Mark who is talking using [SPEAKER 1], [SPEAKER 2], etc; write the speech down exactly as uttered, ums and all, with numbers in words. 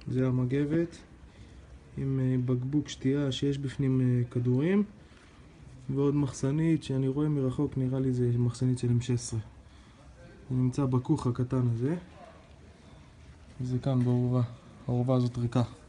[SPEAKER 1] זה המגבת עם בקבוק שתייה שיש בפנים כדורים, ועוד מחסנית שאני רואה מרחוק, נראה לי זה מחסנית של אם שש עשרה. הוא נמצא בכוך הקטן הזה, וזה כאן בעורבה, העורבה הזאת ריקה.